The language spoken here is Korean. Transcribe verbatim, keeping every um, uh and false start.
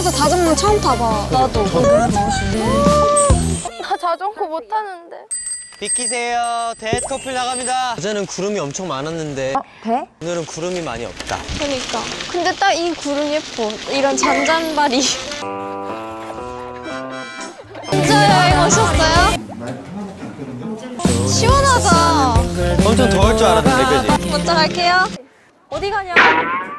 진짜 자전거 처음 타봐. 나도. 나 자전거 못 타는데. 비키세요. 데이트 커플 나갑니다. 어제는 구름이 엄청 많았는데 어, 배? 오늘은 구름이 많이 없다. 그러니까. 근데 딱 이 구름 예뻐. 이런 잔잔바리. 진짜 여행 오셨어요? 시원하다. 엄청 더울 줄 알았는데, 그지? 먼저 갈게요. 어디 가냐?